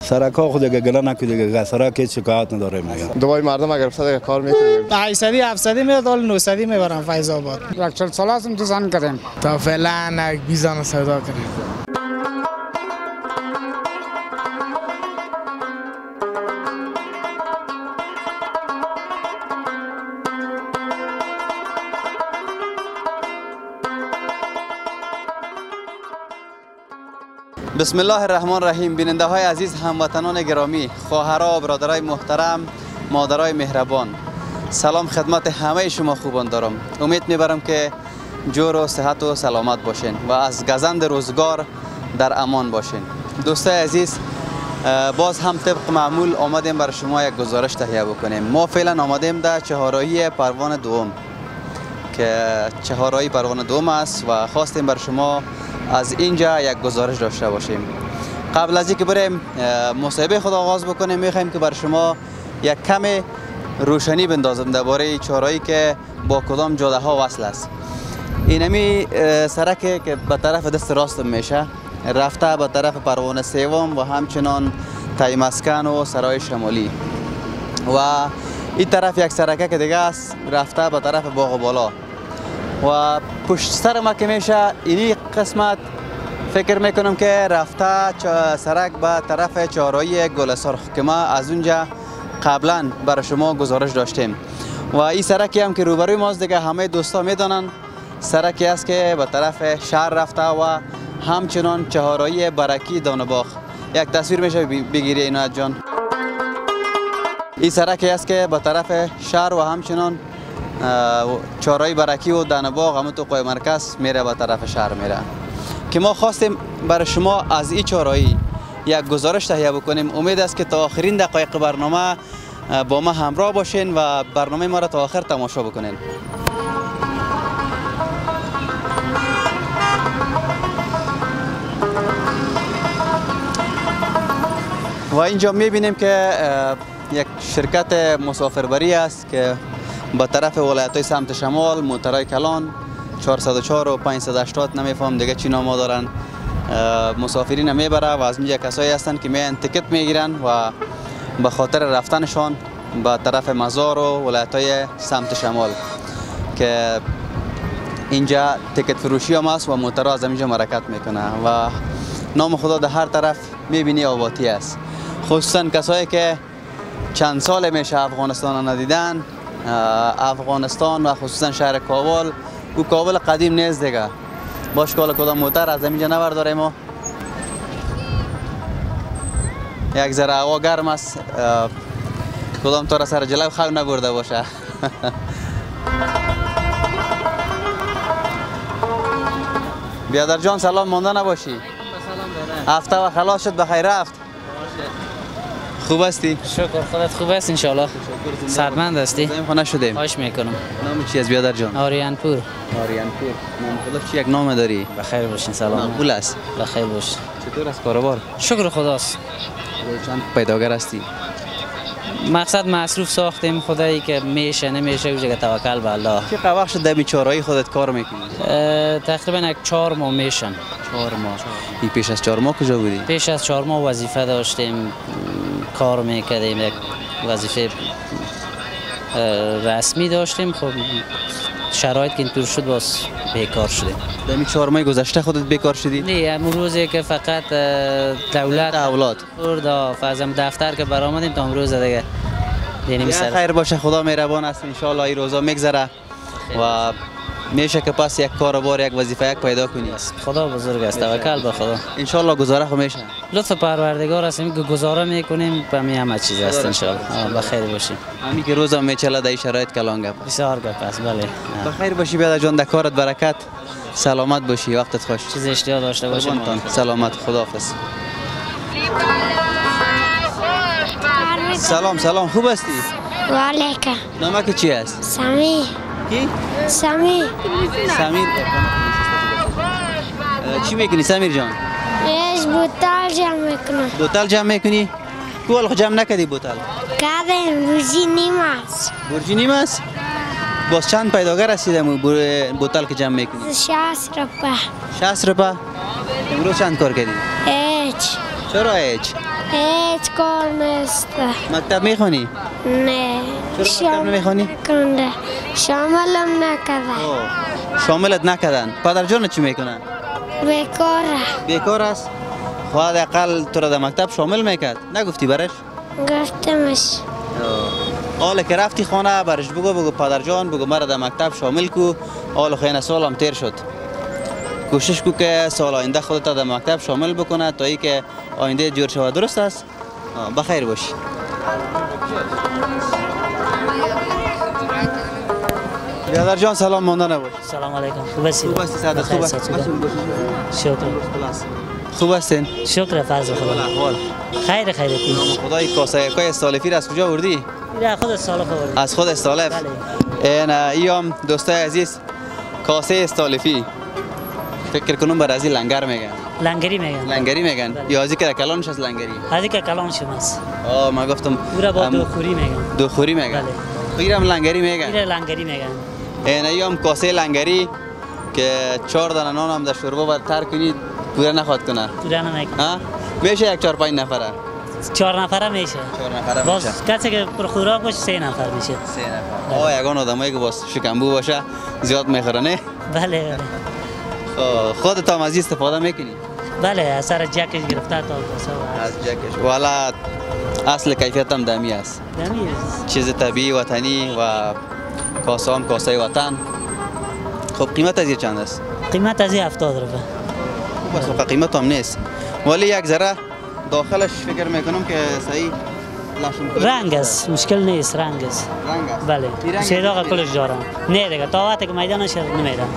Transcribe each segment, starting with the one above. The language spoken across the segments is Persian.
سرکا خود دیگه گله نکردیگه سرک هیچ شکایت نداریم دیگه. دوای مردم اگر بسته کار میکنیم 800 700 میاد حال 900 میبرم فیض آباد. یک 40 سال هستم دیزاین کردیم تا فعلا یک بیزان سودا کردیم. بسم الله الرحمن الرحیم. بیننده های عزیز، هموطنان گرامی، خواهرها و برادرای محترم، مادرای مهربان، سلام خدمت همه شما خوبان دارم. امید میبرم که جور و صحت و سلامت باشین و از گزند روزگار در امان باشین. دوستای عزیز، باز هم طبق معمول آمدیم برای شما یک گزارش تهیه بکنیم. ما فعلا آمدیم در چهارراهی پروان دوم که چهارراهی پروان دوم است و خواستیم برای شما از اینجا یک گزارش داشته باشیم. قبل از اینکه بریم مصاحبه خود آغاز بکنیم، میخوایم که برای شما یک کم روشنی بندازم درباره چهارراهی که با کدام جاده ها وصل است. اینمی سرکی که به طرف دست راست میشه رفته به طرف پروان سوم و همچنان تای مسکن و سرای شمالی، و این طرف یک سرکه که دیگه است رفته به طرف باغ بالا، و پشت سر ما که میشه اینی قسمت فکر میکنم که رفته سرک به طرف چهارراهی گل سرخ که ما از اونجا قبلا برای شما گزارش داشتیم. و این سرکی هم که روبروی ماست دیگه همه دوستا میدونن سرکی است که به طرف شهر رفته و همچنان چهارراهی برکی دانباغ. یک تصویر میشه بگیری اینو جان. این سرکی است که به طرف شهر و همچنان چهارراهی برکی و دانباغ همون تو قوی مرکز میره به طرف شهر میره، که ما خواستیم برای شما از این چهارراهی یک گزارش تهیه بکنیم. امید است که تا آخرین دقایق برنامه با ما همراه باشین و برنامه ما را تا آخر تماشا بکنین. و اینجا میبینیم که یک شرکت مسافربری است که به طرف ولایت‌های سمت شمال، موترای کلان 404 و 580 نمیفهم دیگه چی نامو دارن، مسافرین میبره و از اینجا کسایی هستن که میان تیکت میگیرن و به خاطر رفتنشان به طرف مزار و ولایت‌های سمت شمال که اینجا تیکت فروشی هم است و موترها از اینجا حرکت میکنه و نام خدا در هر طرف میبینی آبادی است. خصوصا کسایی که چند سال میشه افغانستان ندیدن، افغانستان و خصوصا شهر کابل، او کابل قدیم نیست دیگه. باش کالا کدام موتر از اینجا نبرداریم و یک ذره هوا گرم است، کدام تو را سر جلو خو نبرده باشه. بیادر جان سلام مانده نباشی. هفته و خلاص شد بخیر رفت. خوب هستی؟ شکر خودت خوب است ان شاء الله. سرمند هستی؟ زمین خانه شدیم. خواهش میکنم. نام چی است بیادر جان؟ آریان پور. آریان پور. نام خدا چی یک نام داری؟ بخیر باشین. سلام. مقبول است. بخیر باش. چطور است کاروبار؟ شکر خداست. چند پیداگر هستی؟ مقصد مصروف ساختیم، خدایی که میشه نمیشه اوجه توکل به الله. چه وقت شد در چهارراهی خودت کار میکنی؟ تقریبا یک 4 ماه میشن. 4 ماه. این پیش از 4 ماه کجا بودی؟ پیش از 4 ماه وظیفه داشتیم، کار میکردیم، یک وظیفه رسمی داشتیم. خب شرایط که اینطور شد باز بیکار شدیم. در 4 ماه گذشته خودت بیکار شدی؟ نه، امروزی که فقط دولت اولاد برد فازم دفتر که برآمدیم تا امروز دیگه یعنی خیر باشه، خدا مهربان است. ان شاء الله این روزا میگذره و میشه که پس یک کاروبار، یک وظیفه یک پیدا کنی. خدا بزرگ است، توکل به خدا. ان شاء الله گزاره خو میشه. لطف پروردگار است که گزاره میکنیم به همه چیز است ان شاء الله. بخیر باشی. همین که روزا میچله در شرایط کلان گپ. بسیار گپ است. بله. بخیر باشی بیادر جان، در کارت برکت، سلامت باشی، وقتت خوش. چیز اشتیا داشته باشی. سلامت، خداحافظ. سلام سلام، خوب هستی؟ و علیکم. نامک چی است؟ سمیر. کی؟ سمیر. سمیر. چی میکنی سمیر جان؟ ایش بوتال جمع میکنم. بوتال جمع میکنی؟ کول خو جمع نکردی بوتال؟ کردم، برجی نیم است. برجی نیم است؟ باز چند پیداگر هستید بوتال که جمع میکنی؟ 60 روپه. 60 روپه؟ امروز چند کار کردی؟ هیچ. چرا هیچ؟ هیچ کار نیست. مکتب میخونی؟ نه. چرا مکتب نمیخونی؟ کنده. شاملم نکرده. شاملت نکردن. پدر جان چی میکنن؟ بیکاره. بیکار است. خواهد اقل تو را در مکتب شامل میکرد. نگفتی برش؟ گفتمش. حالا که رفتی خانه برش بگو پدر جان بگو مرا در مکتب شامل کو. حالا خیلی سالم تیر شد. کوشش کو که سال آینده خودت در مکتب شامل بکنه تا ای که آینده جور شود. درست است؟ بخیر باشی. برادر جان سلام مانده نباش. سلام علیکم. خوب هستی؟ خوب هستی سعادت؟ خوب هستی؟ شکر. خوب هستین؟ شکر فضل خدا. احوال خیر خیرتی. خدای کاسه کای استالفی را از کجا بردی؟ را خود استالف آوردی. از خود استالف؟ بله. ایام دوستای عزیز کاسه استالفی فکر کنم بر ازی لنگر میگن. لنگری میگن. لنگری میگن. بله. یا ازی که کلانش از لنگری. ازی که کلان شماست. ما گفتم او را با دوخوری میگن. دوخوری میگن. بله. خیرم لنگری میگن. خیر لنگری میگن. ایام کاسه لنگری که 4 دانه نان هم در شوربه بر تر کنید پورا نخواد کنه. پورا نمیکنه. ها؟ میشه یک 4-5 نفره. 4 نفره میشه. 4 نفره باز میشه. کسی که پر خوراک باشه 3 نفر میشه. 3 نفر. یگان آدمایی که باز شکمبو باشه زیاد میخوره نه؟ بله. خودت هم از استفاده میکنی؟ بله از سر جکش گرفته تا کاسه. از جکش. والا اصل کیفیت هم دمی است. دمی. چیز طبیعی وطنی و کاسه هم کاسه وطن. خب قیمت از چند است؟ قیمت از 70 روپیه. خوب است قیمت هم نیست. ولی یک ذره داخلش فکر میکنم که صحیح رنگ است مشکل نیست رنگ است. رنگ است. بله. سیداغ کلش دارم. نه دیگه تا وقتی که میدانش نمیدم.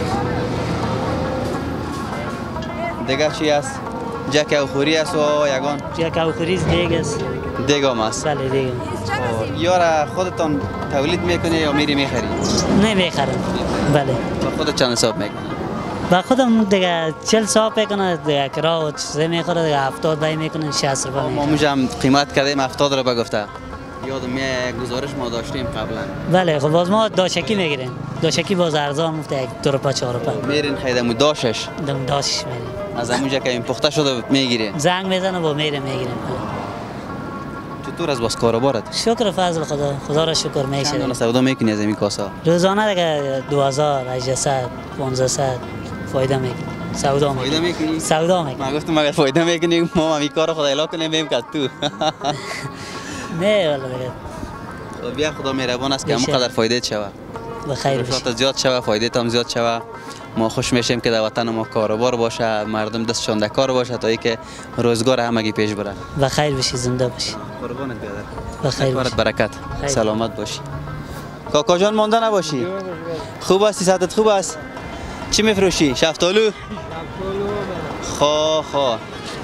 دیگه چی است؟ جک او خوری است و یگان جک او خوری دیگ است. دیگ هم است. بله دیگ. یارا خودتان تولید میکنی یا میری میخری؟ نه میخرم. بله. با خودت چند حساب میکنی؟ با خودم دیگه 40 حساب میکنه دیگه کرا و چیزی میخوره دیگه 70 بای میکنه 60 روپیه. ما هم قیمت کردیم 70 روپیه گفته. یادم گزارش ما داشتیم قبلا. بله خب باز ما داشکی میگیریم. داشکی باز ارزان گفته 1 روپیه 4 روپیه. میرین خیدمو داشش. داشش میریم. از همونجا که این پخته شده میگیرین. زنگ میزنه با میگیریم. چطور از باز کاروبارت؟ شکر فضل خدا را شکر میشه. چند دانه سودا میکنی از این کاسا؟ روزانه دیگه 2000 1800 1500 فایده میکنی. سودا میکنی. فایده میکنی؟ سودا میکنی. من گفتم اگر فایده میکنی ما همین کارو خدا الا کنیم بیم که تو. نه والا دیگه. خب بیا خدا مهربان است که همونقدر فایده شوه. بخیر باشی. زیاد شوه فایده هم زیاد شوه. ما خوش میشیم که در وطن ما کاروبار باشه، مردم دستشان در کار باشه تا اینکه روزگار همگی پیش بره. بخیر باشی زنده باشی. قربانت بیادر. بخیر باشی. برکت. خیر. سلامت باشی. کاکا جان مانده نباشی. خوب هستی صحتت خوب است؟ چی میفروشی؟ شفتالو؟ خو.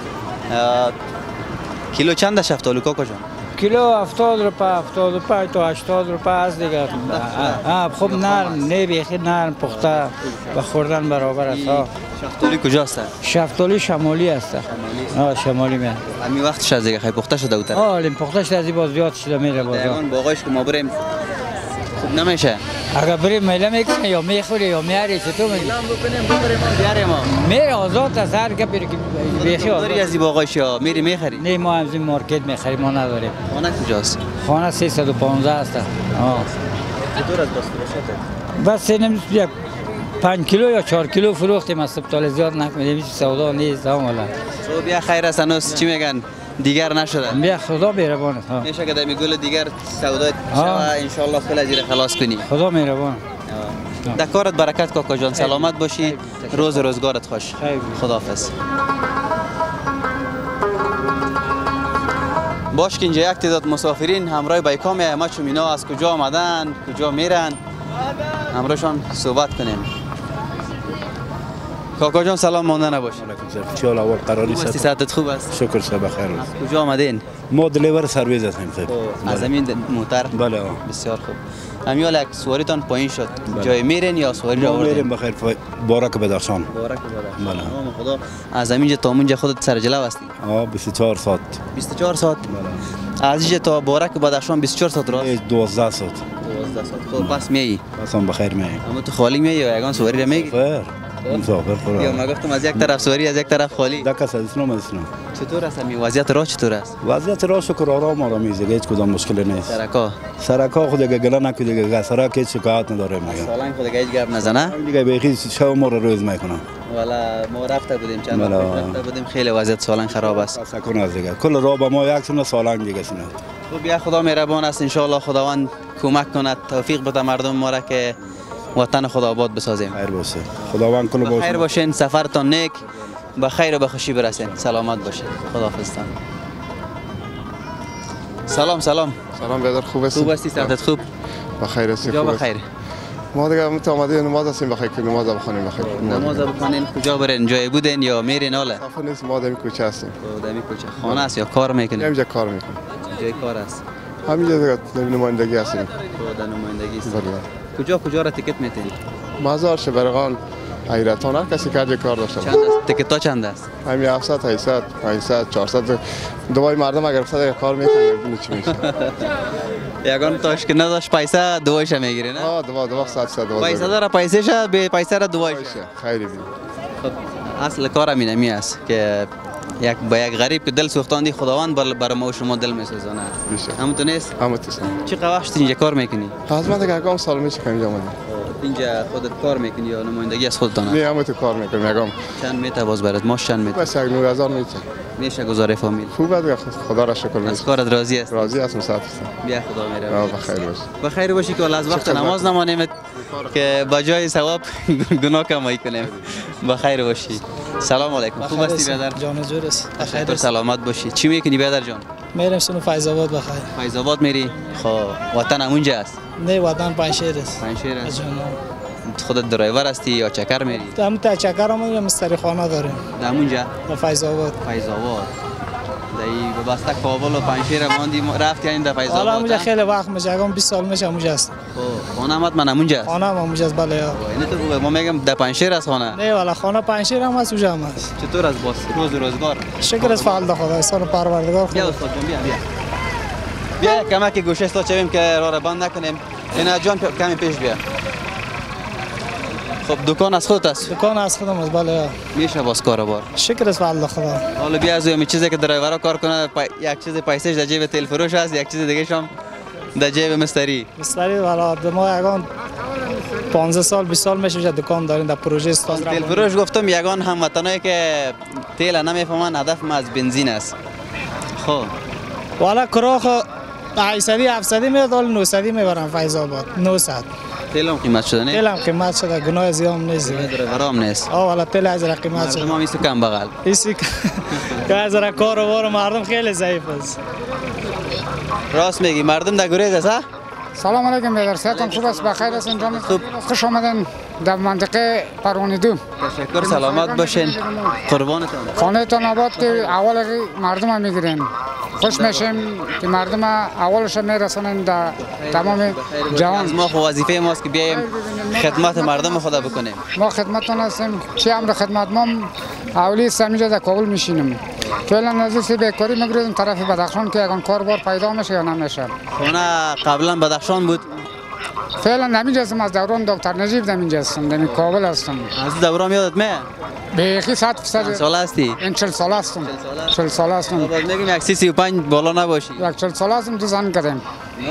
کیلو چند شفتالو کاکا جان؟ کیلو 70 روپیه 75 تا 80 روپیه است دیگه. خوب نرم نه بیخی نرم پخته و خوردن برابر است. شفتالی کجاست؟ شفتالی شمالی است. شمالی میاد. همین وقتش از دیگه خیلی پخته شده اوتر. لیم پخته شده از این باز زیاد شده میره باز. دیگه باقیش که ما بریم خوب نمیشه. اگر بریم میله میکنه یا میخوره یا میاری چطور میگی؟ بیاریم ما. میره آزاد است هر که بری بیخی آزاد. داری از این باقیش یا میری میخری؟ نه ما از این مارکت میخریم ما نداریم. خانه کجاست؟ خانه 315 است. چطور از باز فروشته؟ بس یک 5 کیلو یا 4 کیلو فروختیم از سبتال زیاد نکنیم سودا نیست والا. تو بیا خیر است هنوز چی میگن دیگر نشده. بیا خدا مهربان است. میشه که میگه دیگر سودا شما ان شاء الله خیلی ازیر خلاص کنی. خدا مهربان. در کارت برکت کاکا جان سلامت باشی روزگارت خوش. خداحافظ. باش که اینجا یک تعداد مسافرین همراه بایکا میایم چون اینا از کجا آمدن کجا میرن همراهشان صحبت کنیم. کاکا جان سلام مانده نباش. چال اول قراری است. صحتت خوب است؟ شکر صبح بخیر. از کجا آمدین؟ ما دلیور سرویس هستیم. از زمین موتر؟ بله. بسیار خوب. همیال یک سواریتان پایین شد. جای میرین یا سواری را میریم بخیر بارک بدخشان. بارک بدخشان. بله. خدا از همینجا تا اونجا خودت سر جلو هستی؟ 24 ساعت. 24 ساعت؟ بله. از اینجا تا بارک بدخشان 24 ساعت راست؟ 12 ساعت. 12 ساعت. خب پس میایی؟ پس هم بخیر میایی. اما تو خالی میایی یا یگان سواری را میگی؟ بخیر. مسافر خورا. یا ما گفتم از یک طرف سواری از یک طرف خالی. دکه سلسله اسلام. چطور است می وضعیت راه چطور است؟ وضعیت راه شکر آرام آرامیزه هیچ کدام مشکلی نیست. سرکا خود دیگه گله نکو دیگه سرک هیچ شکایت نداره میگم. سالنگ خود دیگه هیچ گپ نزنه. دیگه بیخی شو ما روز میکنم. والا ما رفته بودیم چند وقت رفته بودیم خیلی وضعیت سالنگ خراب است. سکون از دیگه کل راه با ما یک سونه سالنگ دیگه سونه. خب یا خدا مهربان است ان شاء الله خداوند کمک کند توفیق بده مردم ما را که وطن خود آباد بسازیم. خیر باشه. خداوند کل باشه. خیر باشین سفرتان نیک به خیر و به خوشی برسین. سلامت باشین. خداحافظتان. سلام. سلام بیادر خوب هستی؟ خوب هستی صحتت خوب؟ بخیر هستی؟ کجا بخیر؟ ما دیگه آمدیم نماز هستیم بخیر که نماز بخونیم بخیر. نماز بخونین کجا برین؟ جای بودین یا میرین حالا؟ سفر نیست ما دمی کوچه هستیم. دمی کوچه. خانه است یا کار میکنین؟ همینجا کار میکنیم. جای کار است. همینجا دیگه نمایندگی هستیم. در نمایندگی است. بله. کجا را تیکت میتین؟ مزار شبرغان حیرتان هر کسی که کار داشته چند است؟ تیکت ها چند است؟ همین 700 800 500 400 دوای مردم اگر صد کار میکنه ببینید چی میشه. یگان تاش که نداشت پیسه دوایش میگیره نه؟ دوا 100 پیسه داره پیسه شه به پیسه را دوایش. خیلی بی. خب اصل کار همین نمی است که یک غریب که دل سوختاندی خداوند برای ما و شما دل میسوزانه. همونطور نیست؟ همونطور. چقدر وقت اینجا کار میکنی؟ از من دیگه یکم سال میشه که اینجا اومدم. اینجا خودت کار میکنی یا نمایندگی از خودتانه؟ نه همونطور کار میکنم یکم. چند میته باز برات؟ ماش چند میته؟ بس 9000 میشه. میشه گزاره فامیل. خوبه دیگه خدا را شکر. از کارت راضی است؟ راضی هستم 100%. بیا خدا مهربان. بخیر باش. بخیر باشی که از وقت نماز نمانیم که با جای ثواب گناه کمایی کنیم. بخیر باشی. سلام علیکم. خوب هستی برادر؟ جان جور است. بخیر سلامت باشی. چی میکنی برادر جان؟ میرم سونو فیض آباد بخیر. فیض آباد میری؟ خب وطن همونجا است؟ نه وطن پنجشیر است. پنجشیر است. خودت درایور هستی یا چکر میری؟ هم تا چکر هم یا مستری خانه داریم. همونجا؟ در فیض آباد. فیض آباد. دایی به بسته کابل و پنجشیر ماندی رفت یعنی در فیض آباد. حالا همونجا خیلی وقت میشه. اگم 20 سال میشه همونجا است. خانه همت من همونجا است. خانه هم همونجا است بله. اینه تو ما میگم در پنجشیر است خانه. نه والا خانه پنجشیر هم است اونجا هم است. چطور است باز روز روزگار؟ شکر از فضل خدا سال پروردگار خدا. بیا استاد جان بیا کمک گوشه است چویم که راه را بند نکنیم. اینا جان کمی پیش بیا. خب دکان از خودت است؟ دکان از خودم است بله. میشه باز کاروبار. شکر از فضل خدا. حالا بیا از اون چیزی که درایورا کار کنه یک چیز پیسش در جیب تیل فروش است یک چیز دیگه شام در جیب مستری. مستری والا ما یگان 15 سال 20 سال میشه دکان داریم در پروژه استاد. تیل فروش گفتم یگان هموطنایی که تیل نمیفهمن هدف ما از بنزین است. خب والا کراخ 800 700 میاد حالا 900 میبرم فیض آباد 900. تیل هم قیمت شده نه؟ تیل هم قیمت شده گناه زیام نیست. درایورام نیست. والا تیل از را قیمت شده. ما میسو کم بغل. ایسی که از را کاروبار مردم خیلی ضعیف است. راست میگی مردم در گریز است؟ سلام علیکم بیادر صحتتان خوب است بخیر هستین جان خوب خوش آمدین در منطقه پروانه 2. تشکر سلامت باشین قربانتان. خانه تان آباد که اول مردم ها میگیرین خوش میشیم که مردم اولش میرسونن در تمام جهان. ما خو وظیفه ماست که بیایم خدمت مردم خدا بکنیم. ما خدمتتون هستیم چه امر خدمت ما اولی سمیجا در کابل میشینیم فعلا نزدیک بیکاری میگردیم طرف بدخشان که اگه کاربار پیدا میشه یا نمیشه. خونه قبلا بدخشان بود؟ فعلا نمیجا هستم از دوران دکتر نجیب نمیجا هستم در کابل هستم. از دوران یادت میاد؟ بیخی 100%. چند سال هستی؟ این 40 سال هستم. 40 سال هستم. باز میگیم 135 بالا نباشی. 40 سال هستم تو زن کردم.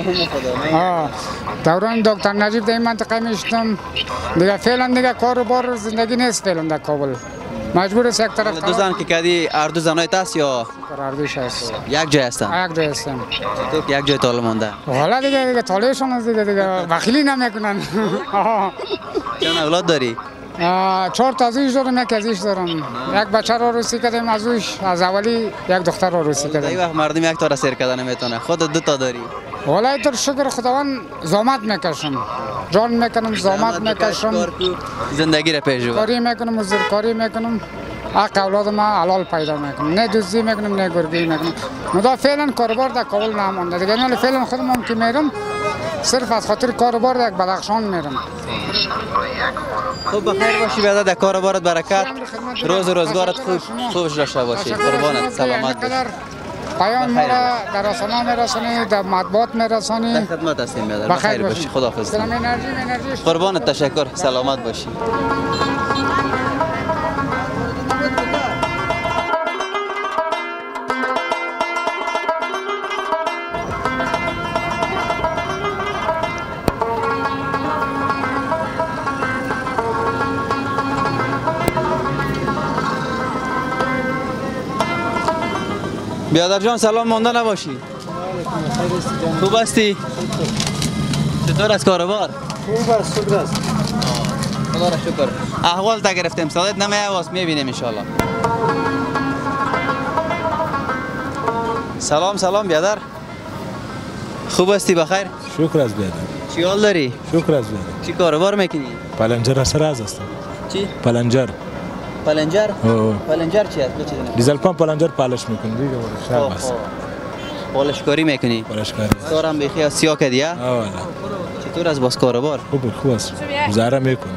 دوران دکتر نجیب در این منطقه میشتم دیگه فعلا دیگه کاروبار زندگی نیست فعلا در کابل. مجبور است یک طرف دو زن که کردی هر دو زنایت است یا اردوش است؟ یک جای هستن؟ یک جای هستم. تو یک جای طالب مونده؟ حالا دیگه طالبشون است دیگه وکیلی نمیکنن. چند اولاد داری؟ 4 تا ازش دارم یک ازش دارم. یک بچه رو عروسی کردیم ازش از اولی یک دختر رو عروسی کردیم. این وقت مردم یک تا را سیر کردن نمیتونه خودت 2 تا داری؟ والله تو شکر خداوند زحمت میکشم جان میکنم زحمت میکشم زندگی را پیش ببر کاری میکنم و زیرکاری میکنم حق اولاد ما حلال پیدا میکنم نه دزدی میکنم نه گرگی میکنم مدا فعلا کاروبار در کابل نمونده دیگه نه فعلا خودم که میرم صرف از خاطر کاروبار در بدخشان میرم. خب بخیر باشی بیادر در کاروبارت برکت روز و روزگارت خوب داشته باشی قربانت سلامت باشی. پیام ما را در رسانه میرسانی در مطبوعات میرسانی در خدمت هستیم بیادر بخیر باشی خداحافظ. انرژی قربانت تشکر سلامت باشی. بیادر جان سلام مانده نباشی. خوب هستی؟ چطور از کاروبار؟ خوب است شکر است. خدا را شکر. احوال تا گرفتیم صدات نمیاد میبینیم ان شاء الله. سلام بیادر. خوب هستی بخیر؟ شکر است بیادر. چی حال داری؟ شکر است بیادر. چی کاروبار میکنی؟ پلنجر سراز هستم. چی؟ پلنجر. پلنجر؟ اوه. پلنجر چی است؟ چی زنه؟ دیزل پمپ پلنجر پالش میکنی دیگه شب است. پالش کاری میکنی؟ پالش کاری. دارم بخیر سیاه کردی ها؟ آه والا. چطور از باز کاروبار؟ خوب است. گزاره میکنم.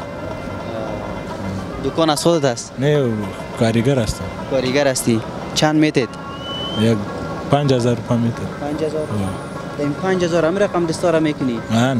دکان از خودت است؟ نه کارگر هستم. کارگر هستی؟ چند میتید؟ یک 5000 روپیه میتر. 5000. این 5000 هم رقم دستاره میکنی؟ نه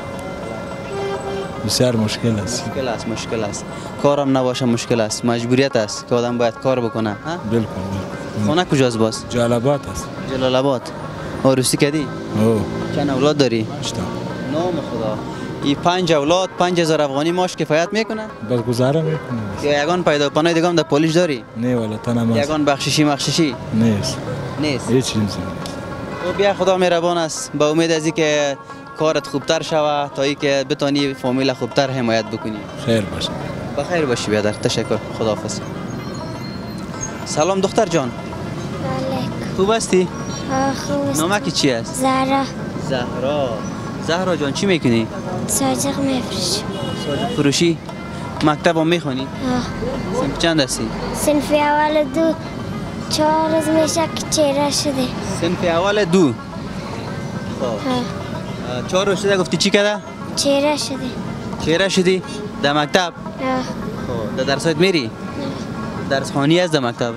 بسیار مشکل است. مشکل است. کارم نباشه مشکل است. مجبوریت است که آدم باید کار بکنه. بالکل. خانه کجاست باز؟ جلال آباد است. جلال آباد. عروسی کردی؟ اوه. چند اولاد داری؟ 8. نام خدا. این 5 اولاد 5000 افغانی ماش کفایت میکنه؟ بس گزاره میکنه. یا یگان پیدا پناه دیگه هم در پولیش داری؟ نه والا تنم است. یگان بخششی؟ نیست. هیچ چیزی. تو بیا خدا مهربان است. با امید از اینکه کارت خوبتر شوه تا اینکه بتونی فامیل خوبتر حمایت بکنی. خیر باشه. بخیر باشی بیادر. تشکر. خداحافظ. سلام دختر جان. خوب هستی؟ خوب است. نامک چی است؟ زهرا جان چی میکنی؟ ساجق میفروشم. ساجق فروشی؟ مکتب هم میخونی؟ صنف چند هستی؟ صنف اول 2 4 روز میشه که چهره شده. صنف اول 2. 4 روز شده گفتی چی کده؟ چهره شدی؟ در مکتب؟ در درسات میری؟ درس خوانی است در مکتب؟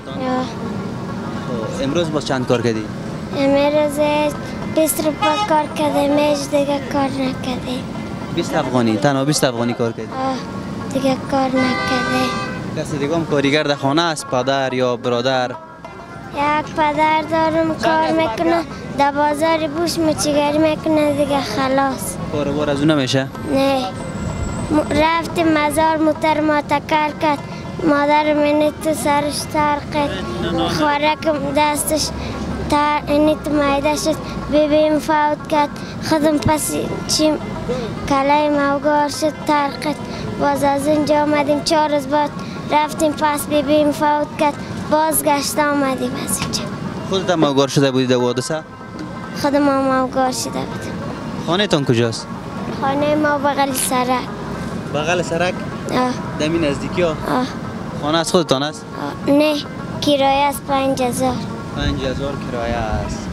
امروز باز چند کار کردی؟ امروز 20 روپیه کار کردیم. دیگه کار نکردیم. 20 افغانی؟ تنها 20 افغانی کار کردی؟ دیگه کار نکردیم. کسی دیگه هم کارگر در خانه است؟ پدر یا برادر؟ یک پدر دارم کار میکنه در بازار بوش مچیگری میکنه دیگه خلاص. کاروبار از اون نمیشه؟ نه رفت مزار موتر ما تکر کرد. مادر منی تو سرش تار کرد. خوارک دستش اینی تو مایده شد. بیبیم فوت کرد. خودم پس چیم کلای موگار شد تار کرد. باز از اینجا آمدیم 4 روز بعد رفتیم پس بیبیم فوت کرد. بازگشت آمدیم از اینجا. خودت هم موگار شده بودی در حادثه؟ خودم هم موگار شده بودم. خانه تان کجاست؟ خانه ما بغل سرک. بغل سرک؟ دمی نزدیکی ها؟ خانه از خودتان است؟ نه کرایه است 5000. 5000 کرایه است.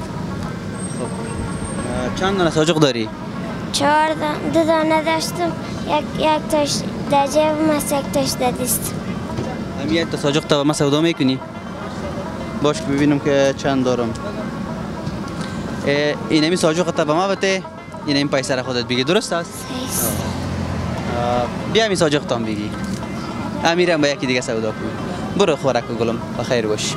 خب چند دانه ساجق داری؟ 4 2 دانه داشتم. یک تاش در جیبم است. یک تاش در دستم. هم یک تا ساجق تا ما سودا میکنی؟ باش که ببینم که چند دارم. این همی ساجق تا به ما بده. این همی پیسه را خودت بگی درست است؟ بیا همی ساجق تام بگی. امیرم با یکی دیگه سودا کنی. برو خورک گلم بخیر باش.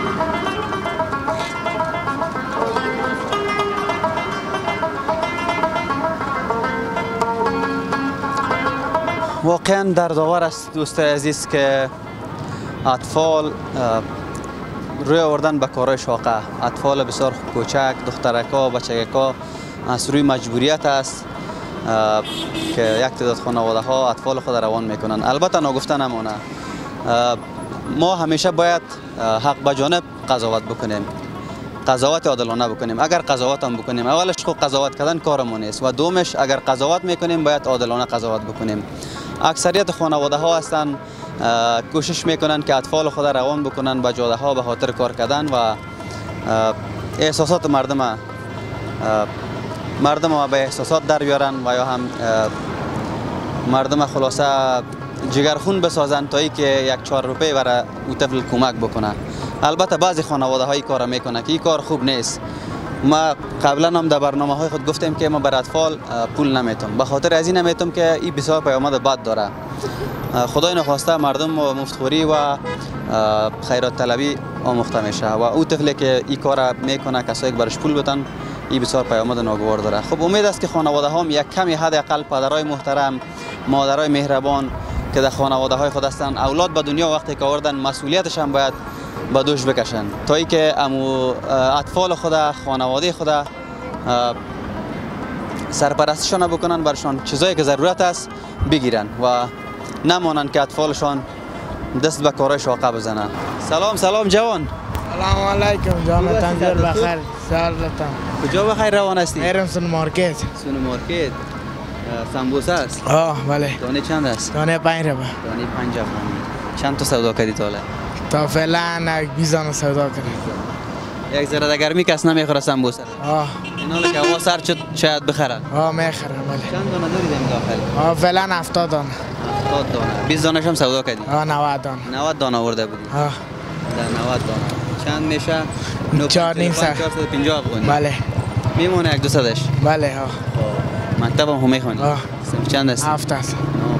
واقعا دردآور است دوستای عزیز که اطفال روی آوردن به کارهای شاقه. اطفال بسیار کوچک، دخترکا، بچگکا از روی مجبوریت است که یک تعداد خانواده ها اطفال خود روان میکنن. البته ناگفته نمانه ما همیشه باید حق به جانب قضاوت بکنیم، قضاوت عادلانه بکنیم. اگر قضاوت هم بکنیم اولش خود قضاوت کردن کارمون است و دومش اگر قضاوت میکنیم باید عادلانه قضاوت بکنیم. اکثریت خانواده ها هستن کوشش میکنن که اطفال خود روان بکنن به جاده ها به خاطر کار کردن و احساسات مردم به احساسات در بیارن و یا هم مردم خلاصه جگرخون بسازن تا ای که 1-4 روپیه برای او طفل کمک بکنه. البته بعضی خانواده های کار میکنه که این کار خوب نیست. ما قبلا هم در برنامه های خود گفتیم که ما بر اطفال پول نمیتم، به خاطر از این نمیتم که این بسیار پیامد بد داره. خدای نخواسته مردم مفتخوری و خیرات طلبی آموخته میشه و او طفلی که این کار میکنه کسایی که برش پول بدن این بسیار پیامد ناگوار داره. خب امید است که خانواده ها یک کمی حداقل پدرای محترم، مادرای مهربان که در خانواده های خود هستند اولاد به دنیا وقتی که آوردن مسئولیتش هم باید به دوش بکشن تا ای که امو اطفال خدا خانواده خدا سرپرستشان بکنن، برشان چیزایی که ضرورت است بگیرن و نمانن که اطفالشان دست به کارهای شاقه بزنن. سلام جوان. سلام علیکم جان، تنجر بخیر. سلامتم. کجا بخیر روان هستی؟ میرم سون مارکت. سون مارکت. سمبوسه است؟ بله. دانه چند است؟ دانه 5 روبه. دانه 5 افغانی. چند تا سودا کردی تا حالا؟ تا فعلا 20 دانه سودا کردم. یک ذره گرمی کس نمیخوره سمبوسه. این حالا که هوا سرد شد شاید بخرن. میخرم بله. چند دانه داری دم داخل؟ فعلا 70 دانه. 70 دانه. 20 دانه هم سودا کردی؟ 90 دانه. 90 دانه آورده بودی. در 90 دانه. چند میشه؟ 450 افغانی. بله. میمونه 100 ش. بله. مکتب هم میخونی؟ صنف چند هستی؟ 7 است.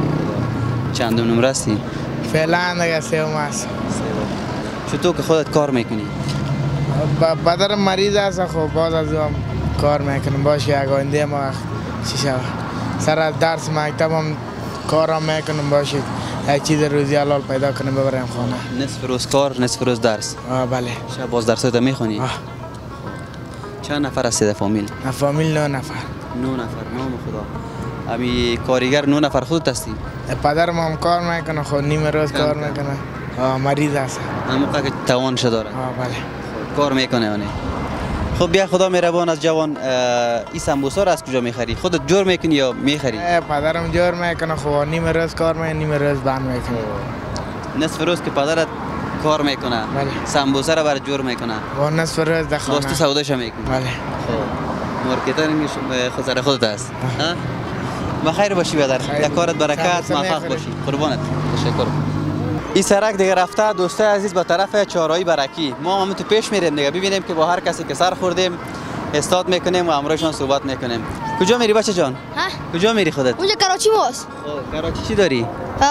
چندم نمره هستی؟ فعلا دیگه 3 است. چطور که خودت کار میکنی؟ پدرم مریض است، خب باز از اون کار میکنم باشه یک آینده ما چی شود. سر از درس مکتبم کارم میکنم باشه یک چیز روزی حلال پیدا کنم ببرم خانه. نصف روز کار نصف روز درس؟ بله. شب باز درسات میخونی؟ چند نفر هستی در فامیل؟ فامیل 9 نفر. 9 نفر. نام خدا. امی کارگر 9 نفر خودت هستی؟ پدرم هم کار میکنه، خود نیم روز کار میکنه. مریض است. همون که توانش داره؟ بله. کار میکنه اونه. خب بیا خدا مهربان از جوان، این سمبوسا رو از کجا میخری؟ خودت جور میکنی یا میخری؟ پدرم جور میکنه، خب نیم روز کار میکنه نیم روز بند میکنه. نصف روز که پدرت کار میکنه سمبوسا رو برای جور میکنه و نصف روز در خانه باز تو سوداش میکنی؟ بله. خب مارکتر خود سر خودت است. بخیر باشی برادر، در کارت برکت، موفق باشی. قربانت. تشکر. این سرک دیگه رفته دوستای عزیز به طرف چهارراهی برکی. ما هم تو پیش میریم دیگه ببینیم که با هر کسی که سر خوردیم استاد میکنیم و امروزشان صحبت میکنیم. کجا میری بچه جان؟ کجا میری خودت؟ اونجا کراچی ماست. کراچی چی داری؟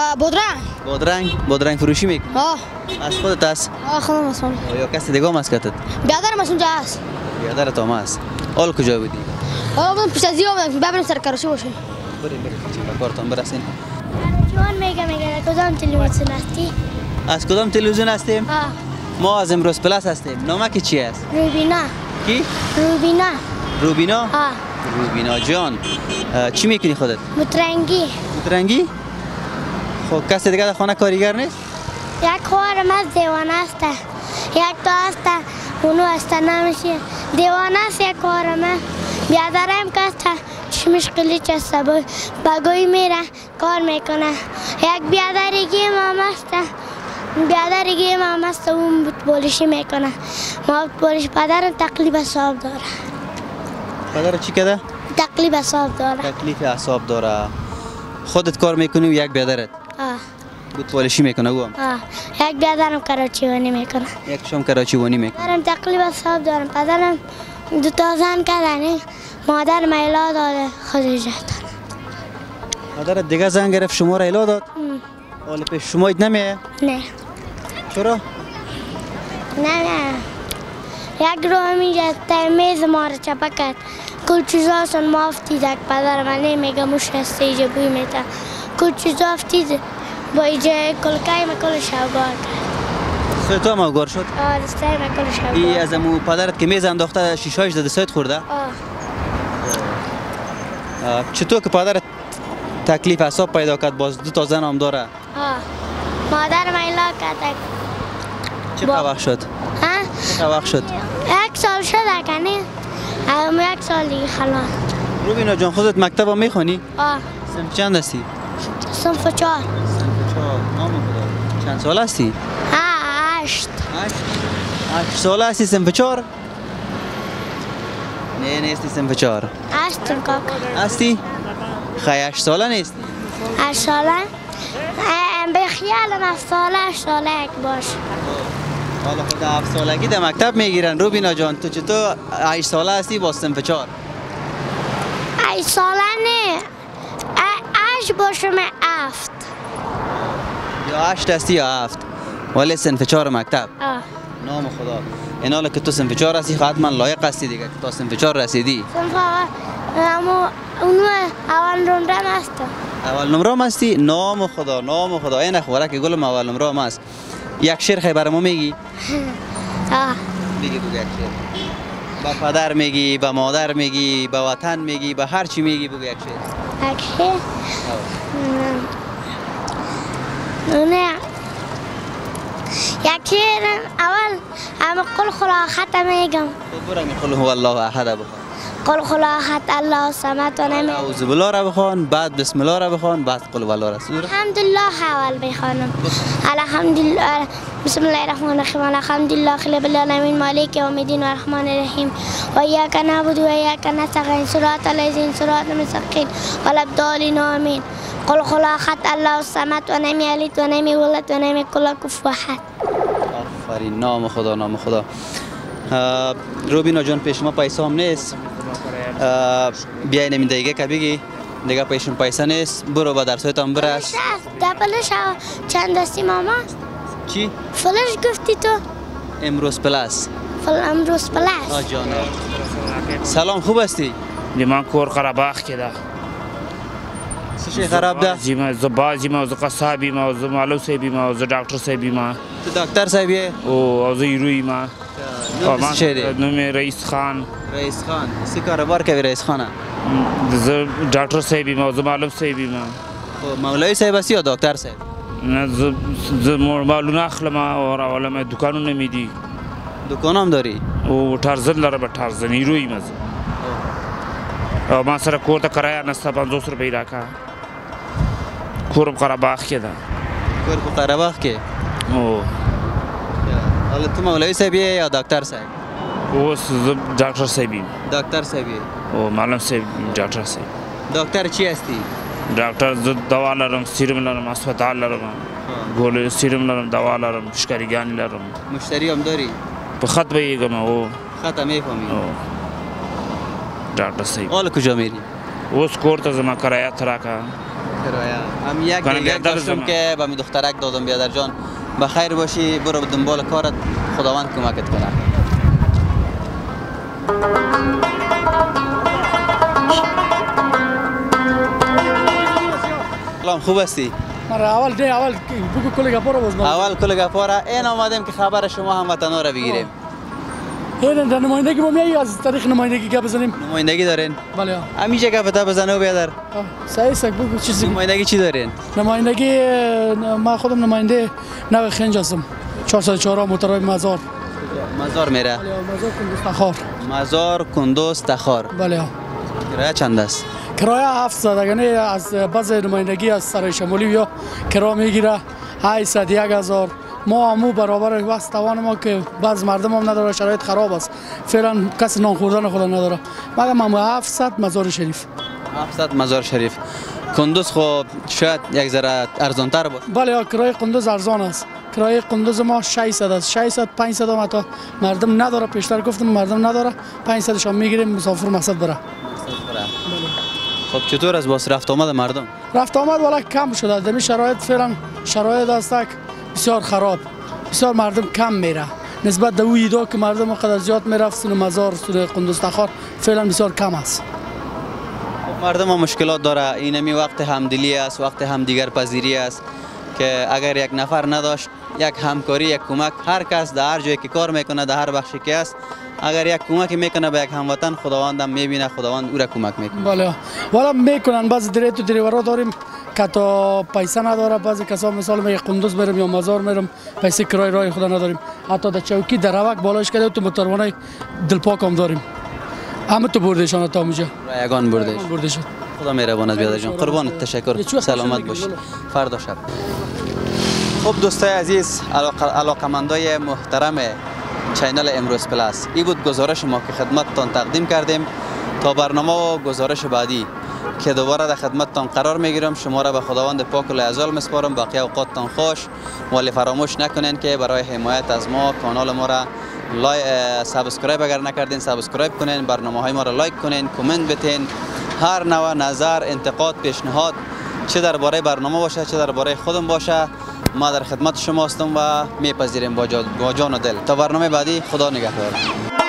بادرنگ فروشی میکنی؟ از خودت است؟ خودم است. یا کسی دیگه هم است کتت؟ بیادرم اونجا است. بیادرت هم است. حال کجا بودی؟ بودم پیش از این ببریم سر کراچی باشیم. بریم به کارتون برسین. جوان میگه کدام تلویزیون هستی؟ از کدام تلویزیون هستیم؟ ما از امروز پلاس هستیم. نامک چی است؟ روبینا. کی؟ روبینا؟ روبینا جان، چی میکنی خودت؟ مترنگی؟ خب کسی دیگه در خانه کاریگر نیست؟ یک خواهرم از دیوانه است، یک تا است اونو است نمیشه. دیوانه است یک خواهرم، بیادرم که است چشمش قلیچ است بگوی میره کار میکنه. یک بیادرگی مام است، بیادرگی مام است اون بودبولشی میکنه. ما بودبولش پدرم تکلیف اعصاب داره. پدر چی کده؟ تکلیف اعصاب داره. تکلیف اعصاب داره. خودت کار میکنی و یک بیادرت؟ بودبولشی میکنه او هم؟ یک بیادرم کراچی وانی میکنه. یک شام کراچی وانی میکنه. پدرم تکلیف اعصاب دارم. پدرم 2 تا زن کردن، مادر میلا داده خودش داره. مادرت دیگه زن گرفت شما را ایلا داد؟ حالا پیش شما اید نمیه؟ نه. چرا؟ نه یک رو همینجا میز ما را چپا کرد. کل چیزا سن ما افتیدک. پدر من نمیگه موش هسته ایجا بوی میتا. کل چیزا افتید با ایجا کلکای ما کل شوگار کرد. دستای تو هم اوگار شد؟ دستای ما کل شوگار. ای از امو پدرت که میز انداخته شیشایش ده دستایت خورده؟ چطور که پدرت تکلیف اعصاب پیدا کرد باز 2 تا زن هم داره؟ مادر میلا کرد. چه وقت شد؟ چه وقت شد؟ 1 سال شد کنی. 1 سال دیگه خلاص. روبینا جان خودت مکتب هم میخونی؟ صنف چند هستی؟ صنف 4. نام خدا. چند سال هستی؟ 8. 8 سال هستی صنف 4؟ نه نیستی صنف 4. هستم کاکا. هستی؟ خیلی 8 ساله نیستی؟ 8 ساله؟ به خیال 7 ساله 8 ساله یک باش. حالا خود 7 سالگی در مکتب میگیرن. روبینا جان تو چطور 8 ساله هستی با صنف 4؟ 8 ساله نه 8 باشم 7. یا 8 هستی یا 7 ولی صنف 4 مکتب. نام خدا. این حالا که تو صنف 4 هستی حتما لایق هستی دیگه که تا صنف 4 رسیدی. صنف اونو اول نمره هستم. اول نمره هستی؟ نام خدا این خوره که گلم اول نمره هست. یک شعر خیلی برای ما میگی؟ آه بگی بگو یک شعر. با پدر میگی، با مادر میگی، با وطن میگی، با هر چی میگی بگو یک شعر. یک شعر؟ نه یک شعر اول همه قل خلا ختم میگم. برو قل هو الله احد بخوان. قل خلا احد الله الصمد و نمی اعوذ بالله را بخوان، بعد بسم الله را بخوان، بعد قل هو الله رسول. الحمدلله اول بخوانم. الحمدلله بسم الله الرحمن الرحیم الحمد لله رب العالمین مالک یوم الدین الرحمن الرحیم و ایاک نعبد و ایاک نستعین صراط الذین صراط المستقیم ولا الضالین آمین. قل خلا احد الله الصمد و نمی یلد و نمی ولد و نمی کل کفوا احد. آفرین، نام خدا نام خدا. روبینا جان پیش ما پیسه هم نیست، بیاین این دیگه که بگی دیگه پیشون پیسه نیست، برو با درسایت هم برس. دبلش چند دستی ماما؟ چی؟ فلش گفتی تو؟ امروز پلاس. امروز پلاس. آه جان. سلام خوب هستی؟ من کور قرباخ کده. چی خراب ده؟ زبازی ما از قصابی ما از معلم سیبی ما از دکتر سیبی ما. تو دکتر سیبی؟ او از ایروی ما. نام چیه؟ نام رئیس خان. رئیس خان. سی کار بار که رئیس خانه؟ دکتر سیبی ما از معلم سیبی ما. مولای سیب هستی یا دکتر سیب؟ نه معلوم اخلا ما اور اولا ما دکانو نمیدی. دکان هم داری؟ او ترزن لره به ترزن ایروی مز. ما سر کور تا کرایه نستا 500 روپیه راکا. کورم قرباخ کده. کور قرباخ که؟ او. حالا تو مولای سیبی یا دکتر سیب؟ او دکتر سیبی. دکتر سیبی. او معلم سیب دکتر سیب. دکتر چی هستی؟ دکتر دوا لرم، سیرم لرم، اسپتال لرم. گول سیرم لرم، دوا لرم، مشکریگانی لرم. مشتری هم داری؟ به خط بگم او. خط هم میفهمی؟ دکتر سیب. حالا کجا میری؟ اوس کورت زما کرایه تراکا. کرایه. هم یک دیگه داشتم که با می دخترک دادم بیادر جان. بخیر باشی، برو دنبال کارت، خداوند کمکت کنه. سلام خوب هستی؟ اول بگو کل گپارا باز اول کل گپارا این آمدیم که خبر شما هموطنا را بگیریم. این در نمایندگی ما میایی از طریق نمایندگی گپ بزنیم؟ نمایندگی دارین؟ بله. همیشه گپ تا بزنه و بیادر. صحیح است بگو چیزی. نمایندگی چی دارین؟ نمایندگی ما خودم نماینده نو خنج هستم. 404 موتورای مزار. مزار میره؟ بله مزار کندوز تخار. مزار کندوز تخار. بله. کرایه چند است؟ کرایه 700 یعنی از بعض نمایندگی از سرای شمالی یا کرایه میگیره 800 1000. ما همو برابر واسه توان ما که بعض مردم هم نداره، شرایط خراب است. فعلا کسی نان خوردن خود نداره. مگه ما 700 مزار شریف. 700 مزار شریف. کندوز خب شاید یک ذره ارزان تر باشه. بله کرایه کندوز ارزان است. کرایه کندوز ما 600 است. 600 500 هم تا مردم نداره، پیشتر گفتم مردم نداره. 500 شام میگیریم مسافر مقصد بره. خب چطور از باس رفت آمد مردم؟ رفت آمد والا کم شده. دمی شرایط فعلا شرایط است بسیار خراب. بسیار مردم کم میره. نسبت به اوی دو که مردم قدر زیاد میرفت سن مزار سن کندوز تخار فعلا بسیار کم است. مردم هم مشکلات داره. اینمی وقت همدلی است، وقت همدیگر پذیری است که اگر یک نفر نداشت یک همکاری یک کمک، هر کس در هر جایی که کار میکنه در هر بخشی که است اگر یک کمک میکنه به یک هموطن خداوند هم میبینه، خداوند او را کمک میکنه. بله والا میکنن. بعضی دریورا داریم که تا پیسه نداره، بعضی کسا مثال میگه کندوز برم یا مزار میرم پیسه کرای راه خدا نداریم. حتی در چوکی در روک بالاش کرده تو موتروانای دلپاک هم داریم. همه تو بردشان تا اونجا. رایگان بردشان. خدا مهربان است بیادر جان. قربانت تشکر. سلامت باش. فردا شب. خب دوستای عزیز، علاقمندای محترم چینل امروز پلاس، این بود گزارش ما که خدمتتان تقدیم کردیم. تا برنامه و گزارش بعدی که دوباره در خدمتتان قرار میگیرم، شما را به خداوند پاک و لعزال میسپارم. باقی اوقاتتان خوش، ولی فراموش نکنین که برای حمایت از ما کانال ما را سابسکرایب اگر نکردین سابسکرایب کنین، برنامه های ما را لایک کنین، کامنت بتین. هر نوع نظر، انتقاد، پیشنهاد چه درباره برنامه باشه چه درباره خودم باشه ما در خدمت شما هستم و میپذیریم با جان و دل. تا برنامه بعدی، خدا نگهدار.